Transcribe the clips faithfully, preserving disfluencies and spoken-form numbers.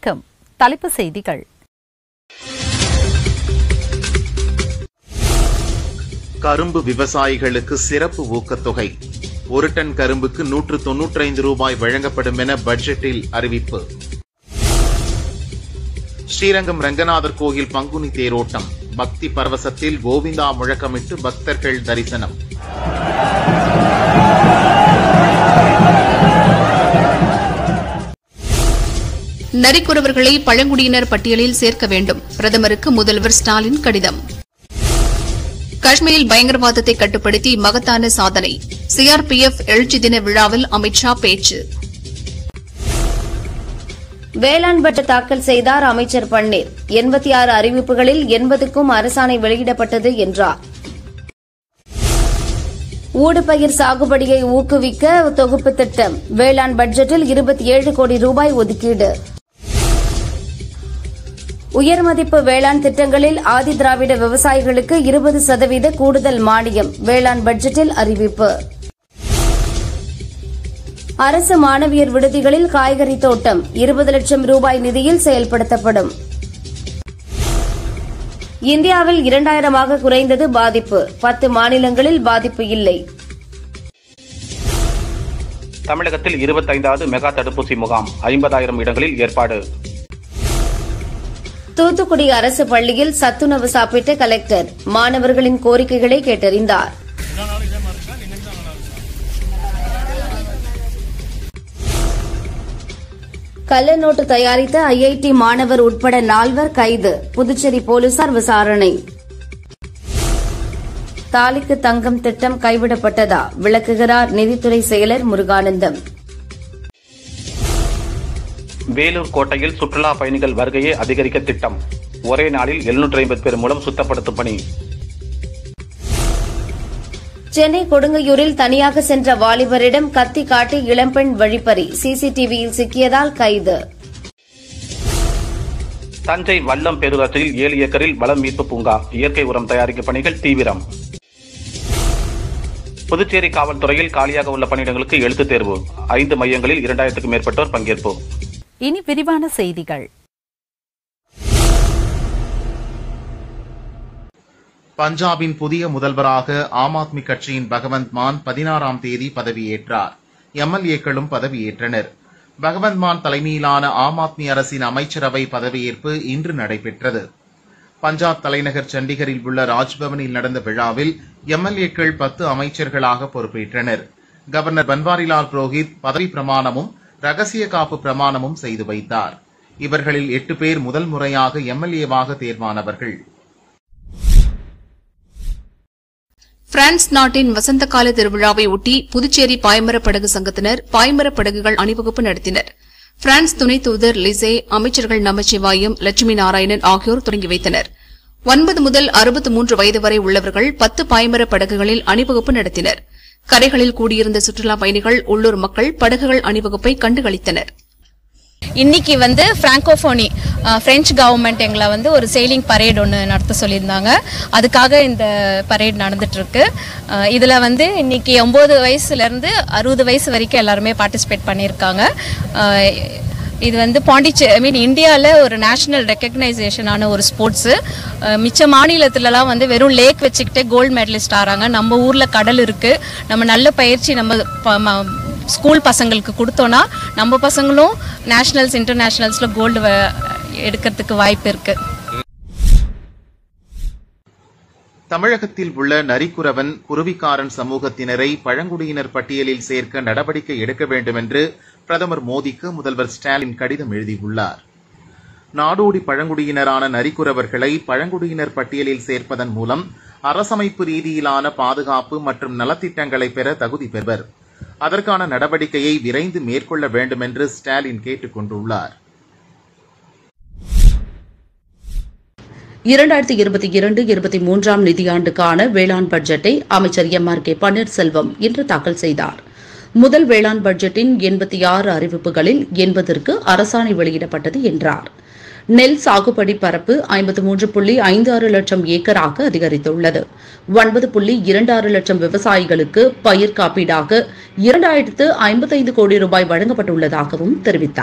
வணக்கம். தலைப்புச் செய்திகள். கரும்பு விவசாயிகளுக்கு சிறப்பு ஊக்கத்தொகை. ஒரு டன் கரும்புக்கு நூற்று தொன்னூற்றி ஐந்து ரூபாய் வழங்கப்படும் என பட்ஜெட்டில் அறிவிப்பு. ஸ்ரீரங்கம் ரங்கநாதர் கோயில் பங்குனி தேரோட்டம். பக்தி பரவசத்தில் கோவிந்தா முழக்கமிட்டு பக்தர்கள் தரிசனம். நரிக்குறவர்களை பழங்குடியினர் பட்டியலில் சேர்க்க வேண்டும். பிரதமருக்கு முதல்வர் ஸ்டாலின் கடிதம். காஷ்மீரில் பயங்கரவாதத்தை கட்டுப்படுத்தி மகத்தான சாதனை. சிஆர்பிஎஃப் எழுச்சி தின விழாவில் அமித் ஷா பேச்சு. வேளாண் பட்ஜெட் தாக்கல் செய்தார் அமைச்சர் பன்னீர். எண்பத்தி ஆறு அறிவிப்புகளில் எண்பதுக்கும் அரசாணை வெளியிடப்பட்டது என்றார். ஊடுபயிர் சாகுபடியை ஊக்குவிக்க தொகுப்பு திட்டம். வேளாண் பட்ஜெட்டில் இருபத்தி ஏழு கோடி ரூபாய் ஒதுக்கீடு. உயர்மதிப்பு வேளாண் திட்டங்களில் ஆதி திராவிட விவசாயிகளுக்கு இருபது சதவீத கூடுதல் மானியம். வேளாண் பட்ஜெட்டில் அறிவிப்பு. அரசு மாணவியர் விடுதிகளில் காய்கறி தோட்டம் இருபது லட்சம் ரூபாய் நிதியில் செயல்படுத்தப்படும். இந்தியாவில் இரண்டாயிரமாக குறைந்தது பாதிப்பு. பத்து மாநிலங்களில் பாதிப்பு இல்லை. தமிழகத்தில் இருபத்தைந்தாவது மெகா தடுப்பூசி முகாம். ஐம்பதாயிரம் இடங்களில் ஏற்பாடு. தூத்துக்குடி அரசு பள்ளியில் சத்துணவு சாப்பிட்ட கலெக்டர் மாணவர்களின் கோரிக்கைகளை கேட்டறிந்தார். கள்ள நோட்டு தயாரித்த ஐஐடி மாணவர் உட்பட நால்வர் கைது. புதுச்சேரி போலீசார் விசாரணை. தாலிக்கு தங்கம் திட்டம் கைவிடப்பட்டதா? விளக்குகிறார் நிதித்துறை செயலர் முருகானந்தம். வேலூர் கோட்டையில் சுற்றுலா பயணிகள் வருகையை அதிகரிக்க திட்டம். ஒரே நாளில் எழுநூற்றி ஐம்பது பேர் மூலம் சுத்தப்படுத்தும் பணி. சென்னை கொடுங்கையூரில் தனியாக சென்ற வாலிபரிடம் கத்தி காட்டி இளம்பெண் வழிப்பறி. சிசிடிவியில் சிக்கியதால் கைது. தஞ்சை வல்லம் பேரூராட்சியில் ஏழு ஏக்கரில் வளம் மீட்பு பூங்கா. இயற்கை உரம் தயாரிக்கும் பணிகள் தீவிரம். புதுச்சேரி காவல்துறையில் காலியாக உள்ள பணியிடங்களுக்கு எழுத்துத் தேர்வு. ஐந்து மையங்களில் இரண்டாயிரத்துக்கும் மேற்பட்டோர் பங்கேற்பு. இனி விரிவான செய்திகள். பஞ்சாபின் புதிய முதல்வராக ஆம் ஆத்மி கட்சியின் பகவந்த் மான் பதினாறாம் தேதி பதவியேற்றார். எம்எல்ஏக்களும் பதவியேற்றனர். பகவந்த் மான் தலைமையிலான ஆம் ஆத்மி அரசின் அமைச்சரவை பதவியேற்பு இன்று நடைபெற்றது. பஞ்சாப் தலைநகர் சண்டிகரில் உள்ள ராஜ்பவனில் நடந்த விழாவில் எம்எல்ஏக்கள் பத்து அமைச்சர்களாக பொறுப்பேற்றனர். கவர்னர் பன்வாரிலால் புரோஹித் பதவி பிரமாணமும் ரகசிய காப்பு பிரமாணமும் செய்து வைத்தார். இவர்களில் எட்டு பேர் முதல் முறையாக எம்எல்ஏவாக தேர்வானவர்கள். பிரான்ஸ் நாட்டின் வசந்த கால திருவிழாவை ஒட்டி புதுச்சேரி பாய்மரப் படகு சங்கத்தினர் பாய்மரப் படகுகள் அணிவகுப்பு நடத்தினர். பிரான்ஸ் துணை தூதர் லிசே, அமைச்சர்கள் நமச்சிவாயம், லட்சுமி நாராயணன் ஆகியோர் தொடங்கி வைத்தனர். ஒன்பது முதல் அறுபத்து மூன்று வயது வரை உள்ளவர்கள் பத்து பாய்மரப் படகுகளில் அணிவகுப்பு நடத்தினர். கரைகளில் கூடியிருந்த சுற்றுலா பயணிகள், உள்ளூர் மக்கள் படகுகள் அணிவகுப்பை கண்டுகளித்தனர். இன்னைக்கு வந்து பிராங்கோபோனி பிரெஞ்சு கவர்மெண்ட் எங்களை வந்து ஒரு செயிலிங் பரேட் ஒன்று நடத்த சொல்லியிருந்தாங்க. அதுக்காக இந்த பரேட் நடந்துட்டு இருக்கு. இதில் வந்து இன்னைக்கு ஒன்பது வயசுலேருந்து அறுபது வயசு வரைக்கும் எல்லாருமே பார்ட்டிசிபேட் பண்ணியிருக்காங்க. இது வந்து பாண்டிச்சே ஐ மீன் இந்தியாவில் ஒரு நேஷனல் ரெக்கக்னைசேஷனான ஒரு ஸ்போர்ட்ஸு. மிச்ச மாநிலத்திலலாம் வந்து வெறும் லேக் வச்சுக்கிட்டே கோல்டு மெடலிஸ்ட் ஆகிறாங்க. நம்ம ஊரில் கடல் இருக்குது. நம்ம நல்ல பயிற்சி நம்ம ஸ்கூல் பசங்களுக்கு கொடுத்தோன்னா நம்ம பசங்களும் நேஷனல்ஸ் இன்டர்நேஷனல்ஸில் கோல்டு எடுக்கிறதுக்கு வாய்ப்பு இருக்கு. தமிழகத்தில் உள்ள நரிக்குறவன், குருவிக்காரன் சமூகத்தினரை பழங்குடியினர் பட்டியலில் சேர்க்க நடவடிக்கை எடுக்க வேண்டும் என்று பிரதமர் மோடிக்கு முதல்வர் ஸ்டாலின் கடிதம் எழுதியுள்ளார். நாடோடி பழங்குடியினரான நரிக்குறவர்களை பழங்குடியினர் பட்டியலில் சேர்ப்பதன் மூலம் அரசமைப்பு ரீதியிலான பாதுகாப்பு மற்றும் நலத்திட்டங்களை பெற தகுதி பெறுவர். அதற்கான நடவடிக்கையை விரைந்து மேற்கொள்ள வேண்டும் என்று ஸ்டாலின் கேட்டுக் கொண்டுள்ளார். இரண்டாயிரத்தி இருபத்தி இரண்டு இருபத்தி மூன்றாம் நிதியாண்டுக்கான வேளாண் பட்ஜெட்டை அமைச்சர் எம் ஆர் கே பன்னீர்செல்வம் இன்று தாக்கல் செய்தார். முதல் வேளாண் பட்ஜெட்டின் எண்பத்தி ஆறு அறிவிப்புகளில் எண்பதற்கு அரசாணை வெளியிடப்பட்டது என்றார். நெல் சாகுபடி பரப்பு ஐம்பத்தி மூன்று புள்ளி ஐந்து ஆறு லட்சம் ஏக்கராக அதிகரித்துள்ளது. ஒன்பது புள்ளி இரண்டு ஆறு லட்சம் விவசாயிகளுக்கு பயிர் காப்பீடாக இரண்டாயிரத்து ஐம்பத்தைந்து கோடி ரூபாய் வழங்கப்பட்டுள்ளதாகவும் தெரிவித்தார்.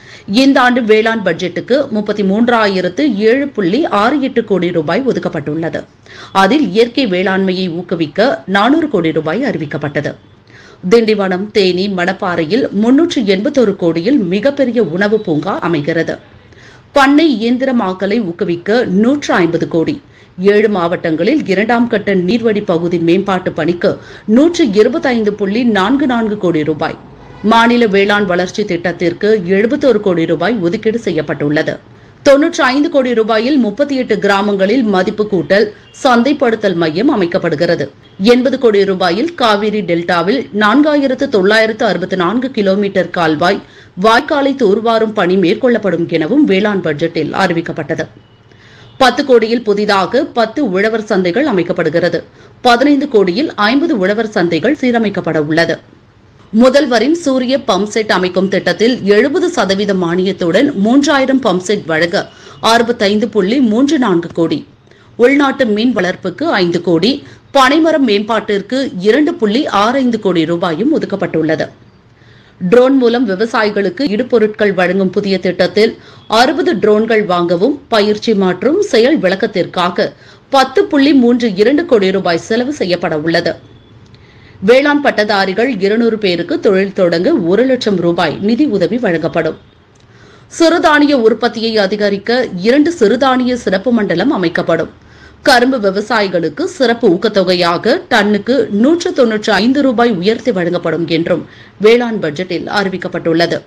இந்த ஆண்டு வேளாண் பட்ஜெட்டுக்கு முப்பத்தி மூன்றாயிரத்து ஏழு புள்ளி ஆறு எட்டு கோடி ரூபாய் ஒதுக்கப்பட்டுள்ளது. அதில் இயற்கை வேளாண்மையை ஊக்குவிக்க நானூறு கோடி ரூபாய் அறிவிக்கப்பட்டது. திண்டிவனம், தேனி, மணப்பாறையில் முன்னூற்று எண்பத்தொரு கோடியில் மிகப்பெரிய உணவு பூங்கா அமைகிறது. பண்ணை இயந்திரமாக்கலை ஊக்குவிக்க நூற்று ஐம்பது கோடி. ஏழு மாவட்டங்களில் இரண்டாம் கட்ட நீர்வழி பகுதி மேம்பாட்டு பணிக்கு நூற்று இருபத்தைந்து புள்ளி நான்கு நான்கு கோடி ரூபாய். மாநில வேளாண் வளர்ச்சி திட்டத்திற்கு எழுபத்தொரு கோடி ரூபாய் ஒதுக்கீடு செய்யப்பட்டுள்ளது. தொன்னூற்றி ஐந்து கோடி ரூபாயில் முப்பத்தி எட்டு கிராமங்களில் மதிப்பு கூட்டல் சந்தைப்படுத்தல் மையம் அமைக்கப்படுகிறது. எண்பது கோடி ரூபாயில் காவிரி டெல்டாவில் நான்காயிரத்து தொள்ளாயிரத்து அறுபத்தி நான்கு கிலோமீட்டர் கால்வாய் வாய்க்காலை தூர்வாரும் பணி மேற்கொள்ளப்படும் எனவும் வேளாண் பட்ஜெட்டில் அறிவிக்கப்பட்டது. பத்து கோடியில் புதிதாக பத்து உழவர் சந்தைகள் அமைக்கப்படுகிறது. பதினைந்து கோடியில் ஐம்பது உழவர் சந்தைகள் சீரமைக்கப்பட உள்ளது. முதல்வரின் சூரிய பம்ப் செட் அமைக்கும் திட்டத்தில் எழுபது சதவீத மானியத்துடன் மூன்றாயிரம் பம்ப் செட் வழங்க அறுபத்தைந்து புள்ளி மூன்று நான்கு கோடி. உள்நாட்டு மீன் வளர்ப்புக்கு ஐந்து கோடி, பனைமரம் மேம்பாட்டிற்கு இரண்டு புள்ளி ஆறு ஐந்து கோடி ரூபாயும் ஒதுக்கப்பட்டுள்ளது. ட்ரோன் மூலம் விவசாயிகளுக்கு இடுபொருட்கள் வழங்கும் புதிய திட்டத்தில் அறுபது ட்ரோன்கள் வாங்கவும் பயிற்சி மற்றும் செயல் விளக்கத்திற்காக பத்து புள்ளி மூன்று இரண்டு கோடி ரூபாய் செலவு செய்யப்பட உள்ளது. வேளாண் பட்டதாரிகள் இருநூறு பேருக்கு தொழில் தொடங்க ஒரு லட்சம் ரூபாய் நிதி உதவி வழங்கப்படும். சிறுதானிய உற்பத்தியை அதிகரிக்க இரண்டு சிறுதானிய சிறப்பு மண்டலம் அமைக்கப்படும். கரும்பு விவசாயிகளுக்கு சிறப்பு ஊக்கத்தொகையாக டன்னுக்கு நூற்று தொன்னூற்று ஐந்து ரூபாய் உயர்த்தி வழங்கப்படும் என்றும் வேளாண் பட்ஜெட்டில் அறிவிக்கப்பட்டுள்ளது.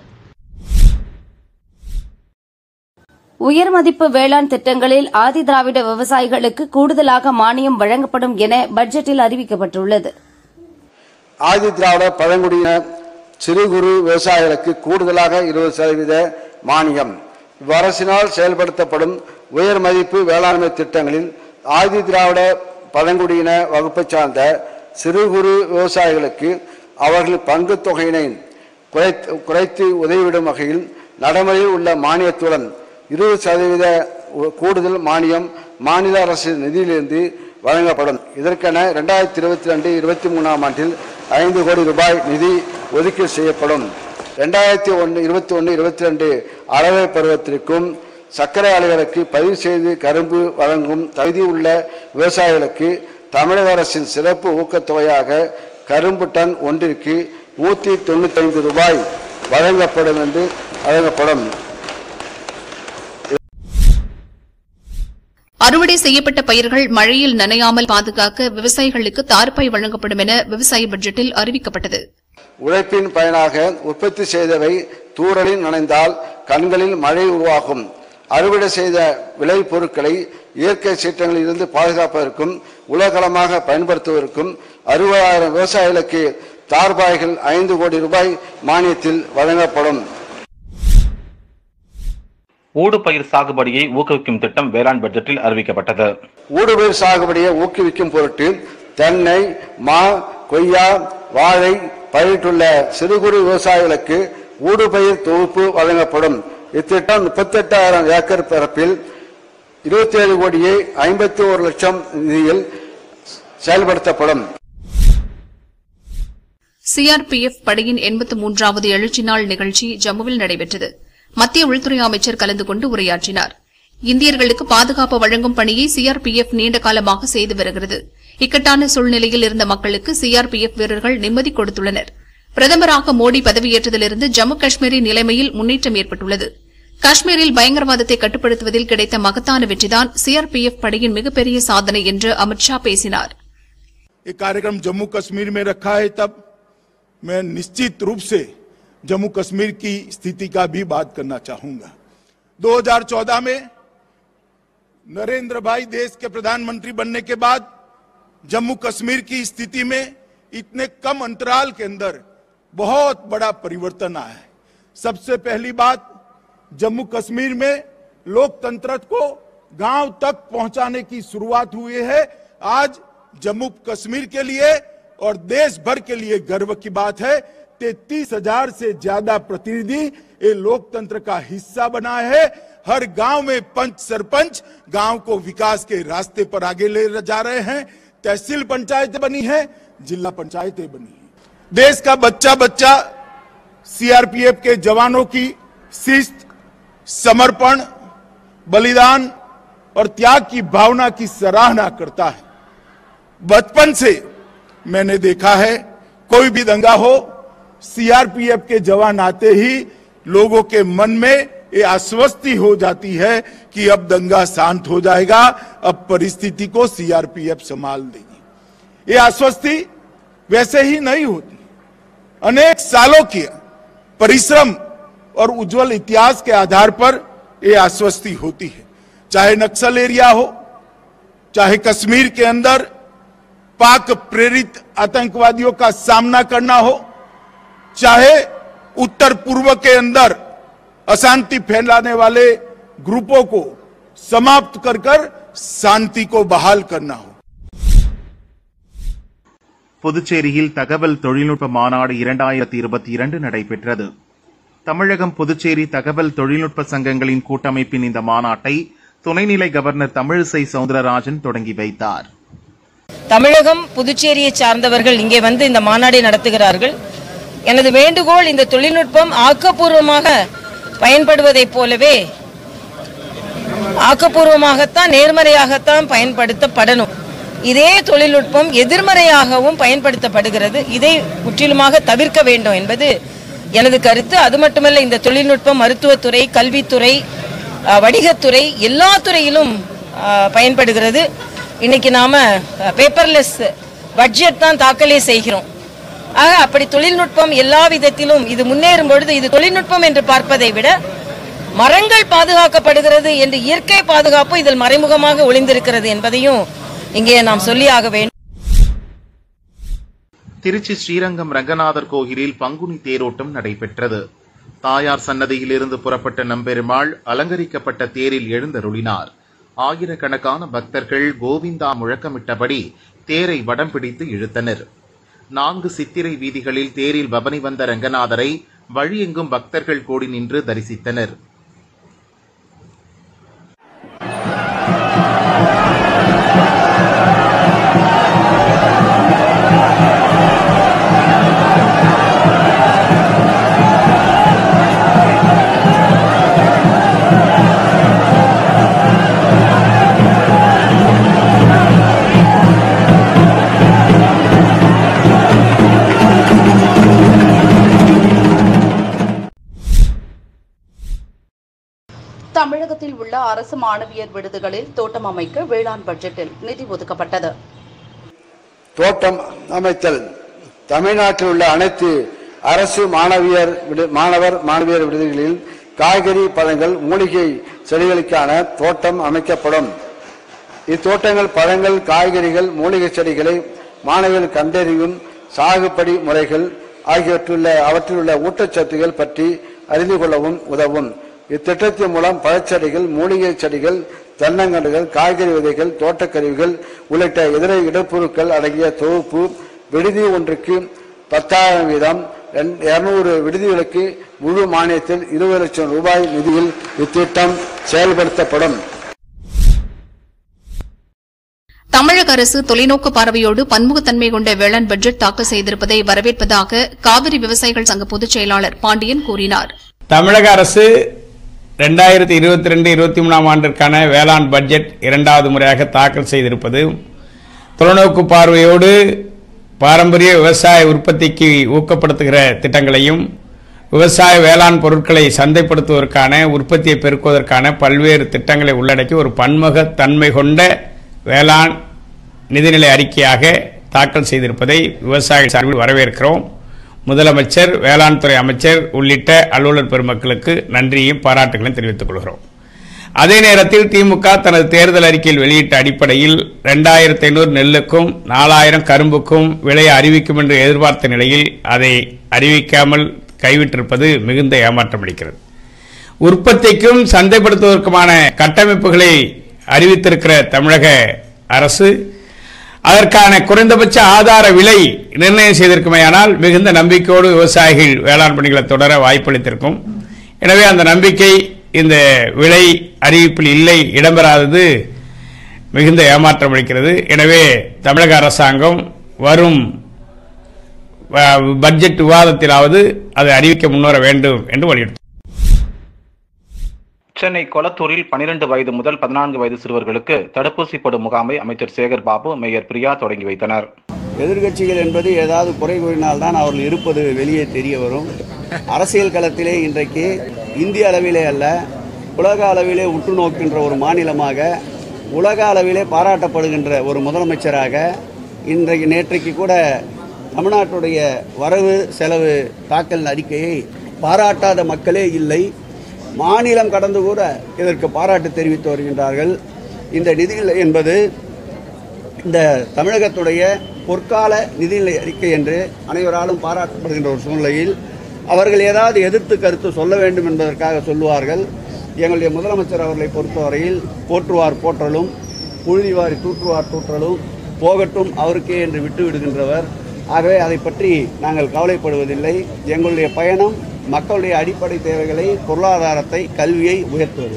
உயர்மதிப்பு வேளாண் திட்டங்களில் ஆதிதிராவிட விவசாயிகளுக்கு கூடுதலாக மானியம் வழங்கப்படும் என பட்ஜெட்டில் அறிவிக்கப்பட்டுள்ளது. ஆதி திராவிட பழங்குடியின சிறு குறு விவசாயிகளுக்கு கூடுதலாக இருபது சதவீத மானியம். இவ்வரசினால் செயல்படுத்தப்படும் உயர் மதிப்பு வேளாண்மை திட்டங்களில் ஆதி திராவிட பழங்குடியின வகுப்பை சார்ந்த சிறு குறு விவசாயிகளுக்கு அவர்கள் பங்கு தொகையினை குறைத்து உதவிவிடும் வகையில் நடைமுறையில் உள்ள மானியத்துடன் இருபது சதவீத கூடுதல் மானியம் மாநில அரசு நிதியிலிருந்து வழங்கப்படும். இதற்கென இரண்டாயிரத்தி இருபத்தி ரெண்டு இருபத்தி மூணாம் ஆண்டில் ஐந்து கோடி ரூபாய் நிதி ஒதுக்கீடு செய்யப்படும். இரண்டாயிரத்தி ஒன்று இருபத்தி ஒன்று இருபத்தி ரெண்டு அறவை பருவத்திற்கும் சர்க்கரை ஆலைகளுக்கு பதிவு செய்து கரும்பு வழங்கும் தகுதி உள்ள விவசாயிகளுக்கு தமிழக அரசின் சிறப்பு ஊக்கத்தொகையாக கரும்பு டன் ஒன்றிற்கு நூற்றி தொண்ணூத்தி ஐந்து ரூபாய் வழங்கப்படும் என்று வழங்கப்படும். அறுவடை செய்யப்பட்ட பயிர்கள் மழையில் நனையாமல் பாதுகாக்க விவசாயிகளுக்கு தார்பாய் வழங்கப்படும் என விவசாய பட்ஜெட்டில் அறிவிக்கப்பட்டது. உழைப்பின் பயனாக உற்பத்தி செய்தவை தூறலில் நனைந்தால் கண்களில் மழை உருவாகும். அறுவடை செய்த விளை பொருட்களை இயற்கை சீற்றங்களில் இருந்து பாதுகாப்பதற்கும் உலகளமாக பயன்படுத்துவதற்கும் அறுபதாயிரம் விவசாயிகளுக்கு தார்பாய்கள் ஐந்து கோடி ரூபாய் மானியத்தில் வழங்கப்படும். ஊடுபயிர் சாகுபடியை ஊக்குவிக்கும் திட்டம் வேளாண் பட்ஜெட்டில் அறிவிக்கப்பட்டது. ஊடுபயிர் சாகுபடியை ஊக்குவிக்கும் பொருட்டு தென்னை, மா, கொய்யா, வாழை பயிரிட்டுள்ள சிறு குறு விவசாயிகளுக்கு ஊடுபயிர் தொகுப்பு வழங்கப்படும். இத்திட்டம் முப்பத்தி எட்டாயிரம் ஏக்கர் பரப்பில் இருபத்தி ஏழு கோடியே ஐம்பத்தி ஒரு லட்சம் நிதியில் செயல்படுத்தப்படும். சிஆர்பிஎஃப் படையின் எண்பத்தி மூன்றாவது எழுச்சி நாள் நிகழ்ச்சி ஜம்முவில் நடைபெற்றது. மத்திய உள்துறை அமைச்சர் கலந்து கொண்டு உரையாற்றினார். இந்தியர்களுக்கு பாதுகாப்பு வழங்கும் பணியை சிஆர்பிஎஃப் நீண்ட காலமாக செய்து வருகிறது. இக்கட்டான சூழ்நிலையில் இருந்த மக்களுக்கு சிஆர்பிஎஃப் வீரர்கள் நிம்மதி கொடுத்துள்ளனர். பிரதமராக மோடி பதவியேற்றதிலிருந்து ஜம்மு காஷ்மீரின் நிலைமையில் முன்னேற்றம் ஏற்பட்டுள்ளது. காஷ்மீரில் பயங்கரவாதத்தை கட்டுப்படுத்துவதில் கிடைத்த மகத்தான வெற்றிதான் சிஆர்பிஎஃப் படையின் மிகப்பெரிய சாதனை என்று அமித் ஷா பேசினார். कार्यक्रम जम्मू कश्मीर में रखा है, तब मैं निश्चित रूप से जम्मू कश्मीर की स्थिति का भी बात करना चाहूंगा। दो हज़ार चौदह में नरेंद्र भाई देश के प्रधानमंत्री बनने के बाद जम्मू कश्मीर की स्थिति में इतने कम अंतराल के अंदर बहुत बड़ा परिवर्तन आया है। सबसे पहली बात, जम्मू कश्मीर में लोकतंत्र को गांव तक पहुंचाने की शुरुआत हुई है। आज जम्मू कश्मीर के लिए और देश भर के लिए गर्व की बात है, तैतीस हजार से ज्यादा प्रतिनिधि ये लोकतंत्र का हिस्सा बना है। हर गांव में पंच सरपंच गांव को विकास के रास्ते पर आगे ले जा रहे हैं। तहसील पंचायतें बनी है, जिला पंचायतें बनी है। देश का बच्चा बच्चा सीआरपीएफ के जवानों की शिस्त, समर्पण, बलिदान और त्याग की भावना की सराहना करता है। बचपन से मैंने देखा है, कोई भी दंगा हो, सीआरपीएफ के जवान आते ही लोगों के मन में ये आश्वस्ति हो जाती है कि अब दंगा शांत हो जाएगा, अब परिस्थिति को सीआरपीएफ संभाल देगी। ये आश्वस्ति वैसे ही नहीं होती, अनेक सालों के परिश्रम और उज्जवल इतिहास के आधार पर ये आश्वस्ति होती है। चाहे नक्सल एरिया हो, चाहे कश्मीर के अंदर पाक प्रेरित आतंकवादियों का सामना करना हो, चाहे उत्तर पूर्व के अंदर अशांति फैलाने वाले ग्रुपों को समाप्त कर कर शांति को बहाल करना हो। புதுச்சேரியில் தகவல் தொழில்நுட்ப மாநாடு இரண்டாயிரத்தி இருபத்தி இரண்டு நடைபெற்றது. தமிழகம் புதுச்சேரி தகவல் தொழில்நுட்ப சங்கங்களின் கூட்டமைப்பின் இந்த மாநாட்டை துணைநிலை கவர்னர் தமிழிசை சவுந்தரராஜன் தொடங்கி வைத்தார். தமிழகம் புதுச்சேரியை சார்ந்தவர்கள் இங்கே வந்து இந்த மாநாடை நடத்துகிறார்கள். எனது வேண்டுகோள், இந்த தொழில்நுட்பம் ஆக்கப்பூர்வமாக பயன்படுவதைப் போலவே ஆக்கப்பூர்வமாகத்தான் நேர்மறையாகத்தான் பயன்படுத்தப்படணும். இதே தொழில்நுட்பம் எதிர்மறையாகவும் பயன்படுத்தப்படுகிறது. இதை முற்றிலுமாக தவிர்க்க வேண்டும் என்பது எனது கருத்து. அது மட்டுமல்ல, இந்த தொழில்நுட்பம் மருத்துவத்துறை, கல்வித்துறை, வணிகத்துறை எல்லா துறையிலும் பயன்படுகிறது. இன்னைக்கு நாம பேப்பர்லெஸ் பட்ஜெட் தான் தாக்கலே செய்கிறோம். ஆக அப்படி தொழில்நுட்பம் எல்லா விதத்திலும் இது முன்னேறும் பொழுது இது தொழில்நுட்பம் என்று பார்ப்பதை விட மரங்கள் பாதுகாக்கப்படுகிறது என்று இயற்கை பாதுகாப்பு இதில் மறைமுகமாக ஒளிந்திருக்கிறது என்பதையும் இங்கே நாம் சொல்லியாக வேண்டும். திருச்சி ஸ்ரீரங்கம் ரங்கநாதர் கோயிலில் பங்குனி தேரோட்டம் நடைபெற்றது. தாயார் சன்னதியிலிருந்து புறப்பட்ட நம்பெருமாள் அலங்கரிக்கப்பட்ட தேரில் எழுந்தருளினார். ஆயிரக்கணக்கான பக்தர்கள் கோவிந்தா முழக்கமிட்டபடி தேரை வடம் பிடித்து இழுத்தனர். நான்கு சித்திரை வீதிகளில் தேரில் பவனி வந்த ரங்கநாதரை வழியெங்கும் பக்தர்கள் கூடி நின்று தரிசித்தனர். தமிழகத்தில் உள்ள அரசு மாணவியர் விடுதிகளில் தோட்டம் அமைக்க வேளாண் பட்ஜெட்டில் நிதி ஒதுக்கப்பட்டது. தோட்டம் அமைத்தல் தமிழ்நாட்டில் உள்ள அனைத்து அரசு மாணவியர் மாணவர் மாணவியர் விடுதிகளில் காய்கறி, பழங்கள், மூலிகை செடிகளுக்கான தோட்டம் அமைக்கப்படும். இத்தோட்டங்கள் பழங்கள், காய்கறிகள், மூலிகை செடிகளை மாணவர்கள் கண்டறியும் சாகுபடி முறைகள் ஆகியவற்றுள்ள அவற்றில் உள்ள ஊட்டச்சத்துகள் பற்றி அறிந்து கொள்ளவும் உதவும். இத்திட்டத்தின் மூலம் பழச்செடிகள், மூலிகை செடிகள், தென்னங்கன்றுகள், காய்கறி விதைகள், தோட்டக்கருவிகள் உள்ளிட்ட இதர இடப்பொருட்கள் அடங்கிய தொகுப்பு விடுதி ஒன்றுக்கு பத்தாயிரம் வீதம் இருநூறு விடுதிகளுக்கு முழு மானியத்தில் இருபது லட்சம் ரூபாய் நிதியில் இத்திட்டம் செயல்படுத்தப்படும். தமிழக அரசு தொலைநோக்கு பார்வையோடு பன்முகத்தன்மை கொண்ட வேளாண் பட்ஜெட் தாக்கல் செய்திருப்பதை வரவேற்பதாக காவிரி விவசாயிகள் சங்க பொதுச் செயலாளர் பாண்டியன் கூறினார். தமிழக அரசு இரண்டாயிரத்தி இருபத்தி ரெண்டு இருபத்தி மூணாம் ஆண்டிற்கான வேளாண் பட்ஜெட் இரண்டாவது முறையாக தாக்கல் செய்திருப்பது தொலைநோக்கு பார்வையோடு பாரம்பரிய விவசாய உற்பத்திக்கு ஊக்கப்படுத்துகிற திட்டங்களையும் விவசாய வேளாண் பொருட்களை சந்தைப்படுத்துவதற்கான உற்பத்தியை பெருக்குவதற்கான பல்வேறு திட்டங்களை உள்ளடக்கி ஒரு பன்முக தன்மை கொண்ட வேளாண் நிதிநிலை அறிக்கையாக தாக்கல் செய்திருப்பதை விவசாயிகள் சார்பில் வரவேற்கிறோம். முதலமைச்சர், வேளாண் துறை அமைச்சர் உள்ளிட்ட அலுவலர் பெருமக்களுக்கு நன்றியும் பாராட்டுகளையும் தெரிவித்துக் கொள்கிறோம். அதே நேரத்தில் திமுக தனது தேர்தல் அறிக்கையில் வெளியிட்ட அடிப்படையில் இரண்டாயிரத்தி ஐநூறு நெல்லுக்கும் நாலாயிரம் கரும்புக்கும் விலையை அறிவிக்கும் என்று எதிர்பார்த்த நிலையில் அதை அறிவிக்காமல் கைவிட்டிருப்பது மிகுந்த ஏமாற்றம் அளிக்கிறது. உற்பத்திக்கும் சந்தைப்படுத்துவதற்குமான கட்டமைப்புகளை அறிவித்திருக்கிற தமிழக அரசு அதற்கான குறைந்தபட்ச ஆதார விலை நிர்ணயம் செய்திருக்குமேயானால் மிகுந்த நம்பிக்கையோடு விவசாயிகள் வேளாண் பணிகளை தொடர வாய்ப்பளித்திருக்கும். எனவே அந்த நம்பிக்கை இந்த விலை அறிவிப்பில் இல்லை, இடம்பெறாதது மிகுந்த ஏமாற்றம் அளிக்கிறது. எனவே தமிழக அரசாங்கம் வரும் பட்ஜெட் விவாதத்திலாவது அதை அறிவிக்க முன்வர வேண்டும் என்று வலியுறுத்தும். சென்னை கொளத்தூரில் பனிரெண்டு வயது முதல் பதினான்கு வயது சிறுவர்களுக்கு தடுப்பூசி போடும் முகாமை அமைச்சர் சேகர் பாபு, மேயர் பிரியா தொடங்கி வைத்தனர். எதிர்க்கட்சிகள் என்பது ஏதாவது குறை கூறினால்தான் அவர்கள் இருப்பது வெளியே தெரிய வரும். அரசியல் களத்திலே இன்றைக்கு இந்திய அளவிலே அல்ல, உலக அளவிலே உற்று நோக்கின்ற ஒரு மாநிலமாக, உலக அளவிலே பாராட்டப்படுகின்ற ஒரு முதலமைச்சராக இன்றைக்கு நேற்றைக்கு கூட தமிழ்நாட்டுடைய வரவு செலவு தாக்கல் அறிக்கையை பாராட்டாத மக்களே இல்லை. மாநிலம் கடந்து கூட இதற்கு பாராட்டு தெரிவித்து வருகின்றார்கள். இந்த நிதிநிலை என்பது இந்த தமிழகத்துடைய பொற்கால நிதிநிலை அறிக்கை என்று அனைவராலும் பாராட்டப்படுகின்ற ஒரு சூழ்நிலையில் அவர்கள் ஏதாவது எதிர்த்து கருத்து சொல்ல வேண்டும் என்பதற்காக சொல்லுவார்கள். எங்களுடைய முதலமைச்சர் அவர்களை பொறுத்தவரையில் போற்றுவார் போற்றலும், புழுதிவாரி தூற்றுவார் தூற்றலும், போகட்டும் அவருக்கே என்று விட்டு விடுகின்றவர். ஆகவே அதை பற்றி நாங்கள் கவலைப்படுவதில்லை. எங்களுடைய பயணம் மக்களுடைய அடிப்படை தேவைகளை, பொருளாதாரத்தை, கல்வியை உயர்த்துவது.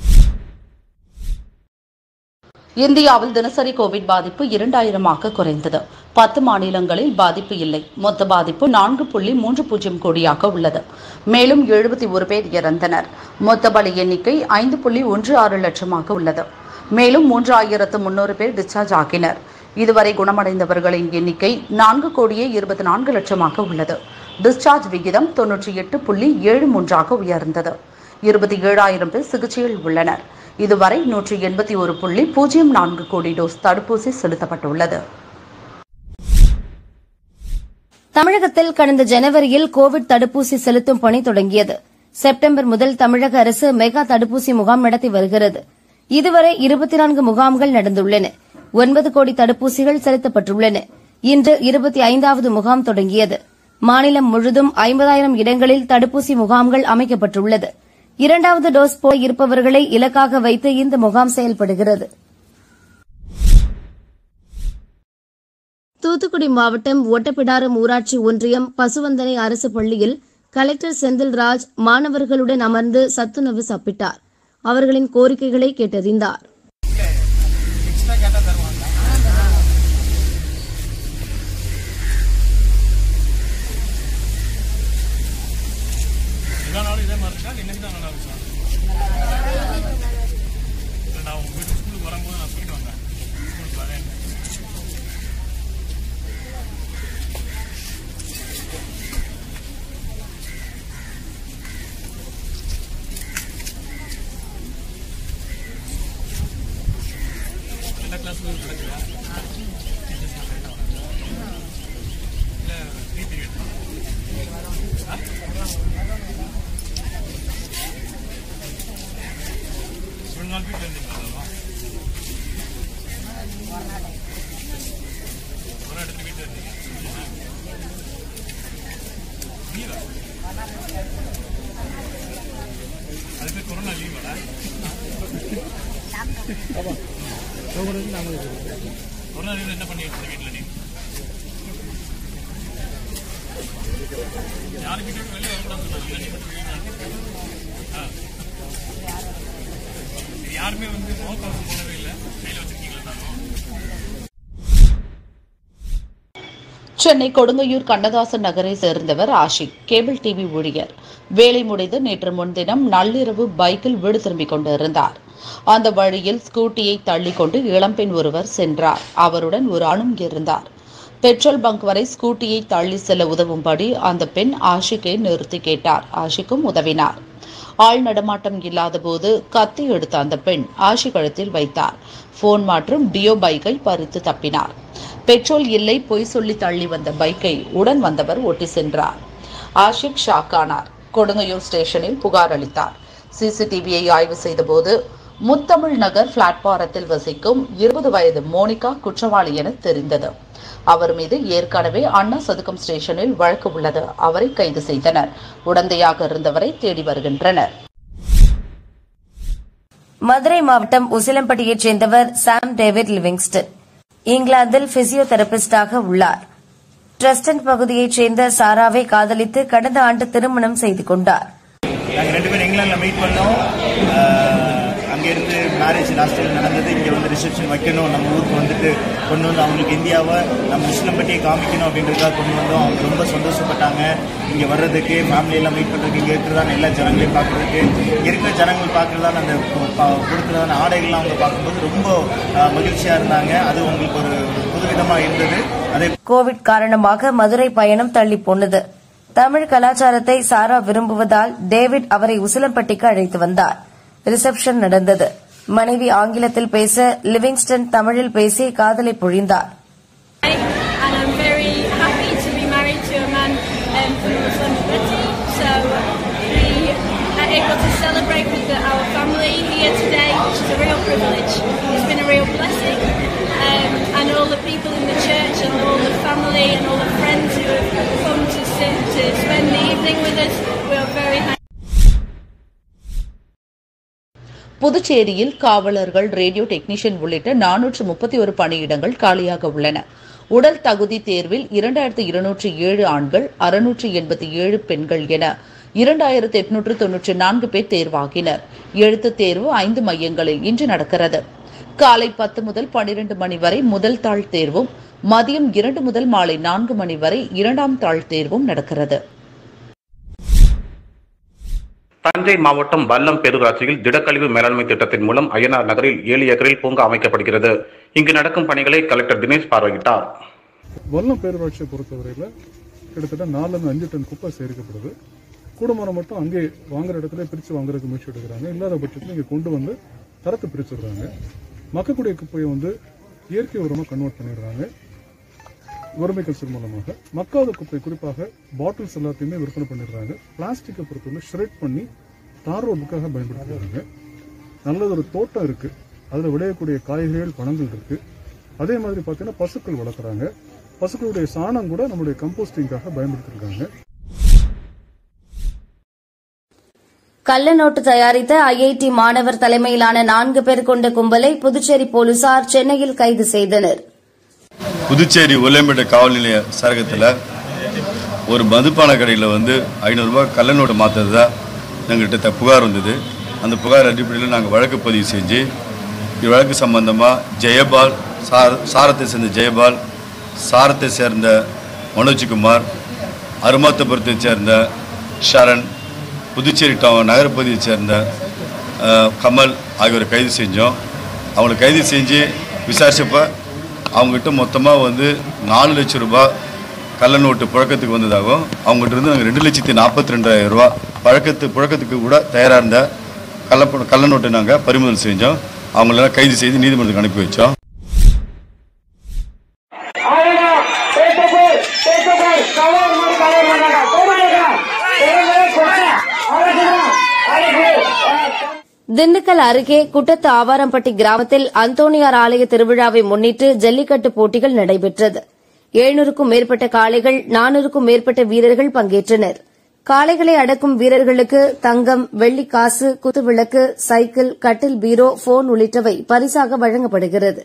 இந்தியாவில் தினசரி கோவிட் பாதிப்பு இரண்டாயிரமாக குறைந்தது. பத்து மாநிலங்களில் பாதிப்பு இல்லை. மொத்த பாதிப்பு நான்கு புள்ளி மூன்று பூஜ்ஜியம் கோடியாக உள்ளது. மேலும் எழுபத்தி ஒரு பேர் இறந்தனர். மொத்த பலி எண்ணிக்கை ஐந்து புள்ளி ஒன்று ஆறு லட்சமாக உள்ளது. மேலும் மூன்றாயிரத்து முன்னூறு பேர் டிஸ்சார்ஜ் ஆகினர். இதுவரை குணமடைந்தவர்களின் எண்ணிக்கை நான்கு கோடியே இருபத்தி நான்கு லட்சமாக உள்ளது. டிஸ்சார்ஜ் விகிதம் தொன்னூற்றி எட்டு புள்ளி ஏழு மூன்றாக உயர்ந்தது. இருபத்தி ஏழாயிரம் பேர் சிகிச்சையில் உள்ளனர். இதுவரை நூற்றி எண்பத்தி ஒரு புள்ளி பூஜ்ஜியம் நான்கு கோடி டோஸ் தடுப்பூசி செலுத்தப்பட்டுள்ளது. தமிழகத்தில் கடந்த ஜனவரியில் கோவிட் தடுப்பூசி செலுத்தும் பணி தொடங்கியது. செப்டம்பர் முதல் தமிழக அரசு மெகா தடுப்பூசி முகாம் நடத்தி வருகிறது. இதுவரை இருபத்தி நான்கு முகாம்கள் நடந்துள்ளன. ஒன்பது கோடி தடுப்பூசிகள் செலுத்தப்பட்டுள்ளன. இன்று இருபத்தி ஐந்தாவது முகாம் தொடங்கியது. மாநிலம் முழுதும் ஐம்பதாயிரம் இடங்களில் தடுப்பூசி முகாம்கள் அமைக்கப்பட்டுள்ளது. இரண்டாவது டோஸ் போல இருப்பவர்களை இலக்காக வைத்து இந்த முகாம் செயல்படுகிறது. தூத்துக்குடி மாவட்டம் ஒட்டப்பிடாரம் ஊராட்சி ஒன்றியம் பசுவந்தனை அரசு பள்ளியில் கலெக்டர் செந்தில்ராஜ் மாணவர்களுடன் அமர்ந்து சத்துணவு சாப்பிட்டார். அவர்களின் கோரிக்கைகளை கேட்டறிந்தார். என்ன பண்ணிட்டு வீட்டுல நீ யாரு வீட்டு வெளியே வரக்கூடாது யாருமே வந்து மோகம் போனவே இல்லை. கையில வச்சிருக்கீங்களா? சென்னை கொடுங்கையூர் கண்ணதாசன் நகரை சேர்ந்தவர் ஆஷிக். கேபிள் டிவி ஊழியர். வேலை முடிந்து நேற்று முன்தினம் நள்ளிரவு பைக்கில் வீடு திரும்பிக் கொண்டிருந்தார். அந்த வழியில் ஸ்கூட்டியை தள்ளிக்கொண்டு இளம்பெண் ஒருவர் சென்றார். அவருடன் ஒரு ஆணும் இருந்தார். பெட்ரோல் பங்க் வரை ஸ்கூட்டியை தள்ளி செல்ல உதவும்படி அந்த பெண் ஆஷிக்கை நிறுத்தி கேட்டார். ஆஷிக்கும் உதவினார். ஆள் நடமாட்டம் இல்லாத போது கத்தி எடுத்த அந்த பெண் ஆஷிக் கழுத்தில் வைத்தார். போன் மற்றும் டியோ பைக்கை பறித்து தப்பினார். பெட்ரோல் இல்லை, பொய் சொல்லி தள்ளி வந்த பைக்கை உடன் வந்தவர் ஓட்டி சென்றார். ஆஷிக் ஷாக் ஆனார். கொடுங்கையூர் ஸ்டேஷனில் புகார் அளித்தார். சிசிடிவியை ஆய்வு செய்தபோது முத்தமிழ் நகர் பிளாட்பாரத்தில் வசிக்கும் இருபது வயது மோனிகா குற்றவாளி என தெரிந்தது. அவர் மீது ஏற்கனவே அண்ணா சதுக்கம் ஸ்டேஷனில் வழக்கு உள்ளது. அவரை கைது செய்தனர். உடந்தையாக இருந்தவரை தேடி வருகின்றனர். மதுரை மாவட்டம் உசிலம்பட்டியைச் சேர்ந்தவர் சாம் டேவிட் லிவிங்ஸ்டன். இங்கிலாந்தில் பிசியோதெரபிஸ்டாக உள்ளார். ட்ரஸ்டன் பகுதியைச் சேர்ந்த சாராவை காதலித்து கடந்த ஆண்டு திருமணம் செய்து கொண்டார். நாங்கள் ரெண்டு பேரும் இங்கிலாந்துல மீட் பண்ணோம். அங்கிருந்து மேரேஜ் லாஸ்ட் இயர் நடந்தது, இங்கே வந்து ரிசப்ஷன் வைக்கணும், நம்ம ஊருக்கு வந்துட்டு கொண்டு வந்து அவங்களுக்கு இந்தியாவை நம்ம முஸ்லீம் பற்றியே காமிக்கணும் அப்படின்றதுக்காக கொண்டு வந்தோம். அவங்க ரொம்ப சந்தோஷப்பட்டாங்க இங்கே வர்றதுக்கு, ஃபேமிலியெல்லாம் மீட் பண்ணுறதுக்கு, இங்கே இருக்கிறதான எல்லா ஜனங்களையும் பார்க்குறதுக்கு, இருக்கிற ஜனங்கள் பார்க்குறதான அந்த கொடுக்குறதான ஆடைகள்லாம் அவங்க பார்க்கும்போது ரொம்ப மகிழ்ச்சியாக இருந்தாங்க. அது உங்களுக்கு ஒரு புதுவிதமாக இருந்தது. அதே கோவிட் காரணமாக மதுரை பயணம் தள்ளி போனது. தமிழ் கலாச்சாரத்தை சாரா விரும்புவதால் டேவிட் அவரை உசிலம்பட்டிக்கு அழைத்து வந்தார். ரிசப்ஷன் நடந்தது. மனைவி ஆங்கிலத்தில் பேச, லிவிங்ஸ்டன் தமிழில் பேசி காதலை பொழிந்தார். Um, and all the people in the church and all the family and all the friends who have come to sit to spend the evening with us. We are very happy. புதுச்சேரியில் காவலர்கள், radio technician உள்ளிட்ட நானூற்று முப்பத்தி ஒரு பணியிடங்கள் காலியாக உள்ளன. உடல் தகுதி தேர்வில் இரண்டாயிரத்து இருநூற்று ஏழு ஆண்கள், அறுநூற்று எண்பத்தி ஏழு பெண்கள் என இரண்டாயிரத்து எட்நூற்று தொன்னூற்றி நான்கு பேர் தேர்வாகினர். எழுத்துத் தேர்வு ஐந்து மையங்களில் இன்று நடக்கிறது. காலை பத்து முதல் பனிரெண்டு மணி வரை முதல் தாள் தேர்வும், மதியம் இரண்டு முதல் மாலை நான்கு மணி வரை இரண்டாம் தாள் தேர்வும் நடக்கிறது. தஞ்சை மாவட்டம் வல்லம் பேரூராட்சியில் திடக்கழிவு மேலாண்மை திட்டத்தின் மூலம் அய்யனார் நகரில் ஏழு ஏக்கரில் பூங்கா அமைக்கப்படுகிறது. இங்கு நடக்கும் பணிகளை கலெக்டர் தினேஷ் பார்வையிட்டார். வல்லம் பேரூராட்சியை பொறுத்தவரையில் கிட்டத்தட்ட நாலுல இருந்து அஞ்சு டன் குப்பை சேர்க்கப்படுது. கூடுமானம் மட்டும் அங்கே வாங்குற இடத்துல பிரித்து வாங்குறதுக்கு முயற்சி எடுக்கிறாங்க. இல்லாத பட்சத்தில் இங்கே கொண்டு வந்து தரத்தை பிரிச்சுடுறாங்க. மக்கக்கூடிய குப்பையை வந்து இயற்கை உரமாக கன்வெர்ட் பண்ணிடுறாங்க. வறுமை கல்ச்சர் மூலமாக மக்காத குப்பை, குறிப்பாக பாட்டில்ஸ் எல்லாத்தையுமே விற்பனை பண்ணிடுறாங்க. பிளாஸ்டிக்கை பொறுத்தவரை ஷ்ரெட் பண்ணி தார் ரோடுக்காக பயன்படுத்துறாங்க. நல்லது ஒரு தோட்டம் இருக்கு, அதில் விளையக்கூடிய காய்கறிகள், பழங்கள் இருக்கு. அதே மாதிரி பார்த்தீங்கன்னா பசுக்கள் வளர்க்குறாங்க. பசுக்களுடைய சாணம் கூட நம்முடைய கம்போஸ்டிங்காக பயன்படுத்திருக்காங்க. கள்ள நோட்டு தயாரித்த ஐஐடி மாணவர் தலைமையிலான நான்கு பேர் கொண்ட கும்பலை புதுச்சேரி போலீசார் சென்னையில் கைது செய்தனர். புதுச்சேரி ஒல்லியம்பேட்டை காவல் நிலைய சரகத்தில் ஒரு மதுபான கடையில் வந்து ஐநூறு ரூபாய் கள்ள நோட்டு மாற்றதா எங்கள்கிட்ட புகார் வந்தது. அந்த புகார் அடிப்படையில் நாங்கள் வழக்கு பதிவு செஞ்சு இவ்வழக்கு சம்பந்தமாக ஜெயபால், சாரத்தை சேர்ந்த ஜெயபால், சாரத்தை சேர்ந்த மனோஜ்குமார், அருமாத்தபுரத்தை சேர்ந்த ஷரண், புதுச்சேரி டவுன் நகரப்பகுதியை சேர்ந்த கமல் ஆகியோரை கைது செஞ்சோம். அவங்களை கைது செஞ்சு விசாரிச்சப்போ அவங்ககிட்ட மொத்தமாக வந்து நாலு லட்சம் ரூபாய் கள்ள நோட்டு புழக்கத்துக்கு வந்ததாகவும், அவங்ககிட்ட இருந்து நாங்கள் ரெண்டு லட்சத்தி நாற்பத்தி ரெண்டாயிரம் ரூபா பழக்கத்து புழக்கத்துக்கு கூட தயாராக இருந்த கள்ள கள்ள நோட்டை நாங்கள் பறிமுதல் செஞ்சோம். அவங்களெல்லாம் கைது செய்து நீதிமன்றத்துக்கு அனுப்பி வச்சோம். திண்டுக்கல் அருகே குட்டத்து ஆவாரம்பட்டி கிராமத்தில் அந்தோணியார் ஆலய திருவிழாவை முன்னிட்டு ஜல்லிக்கட்டு போட்டிகள் நடைபெற்றது. எழுநூறுக்கும் மேற்பட்ட காளைகள், நானூறுக்கும் மேற்பட்ட வீரர்கள் பங்கேற்றனர். காளைகளை அடக்கும் வீரர்களுக்கு தங்கம், வெள்ளி காசு, குத்துவிளக்கு, சைக்கிள், கட்டில், பீரோ, போன் உள்ளிட்டவை பரிசாக வழங்கப்படுகிறது.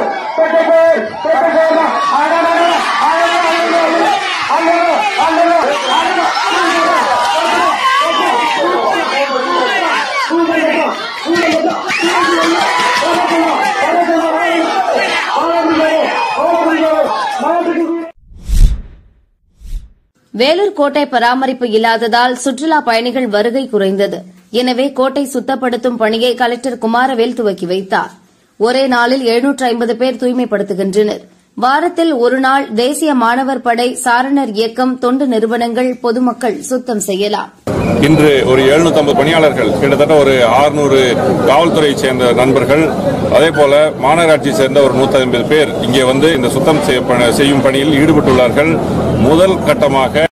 வேலூர் கோட்டை பராமரிப்பு இல்லாததால் சுற்றுலா பயணிகள் வருகை குறைந்தது. எனவே கோட்டை சுத்தப்படுத்தும் பணியை கலெக்டர் குமாரவேல் துவக்கி வைத்தார். ஒரே நாளில் எழுநூற்று ஐம்பது பேர் தூய்மைப்படுத்துகின்றனர். வாரத்தில் ஒருநாள் தேசிய மாணவர் படை, சாரணர் இயக்கம், தொண்டு நிறுவனங்கள், பொதுமக்கள் சுத்தம் செய்யலாம். இன்று ஒரு எழுநூத்தி ஐம்பது பணியாளர்கள், கிட்டத்தட்ட ஒரு ஆறுநூறு காவல்துறையை சேர்ந்த நண்பர்கள், அதே போல மாநகராட்சியை சேர்ந்த ஒரு நூத்தி ஐம்பது பேர் இங்கே வந்து இந்த சுத்தம் செய்யும் பணியில் ஈடுபட்டுள்ளார்கள். முதல் கட்டமாக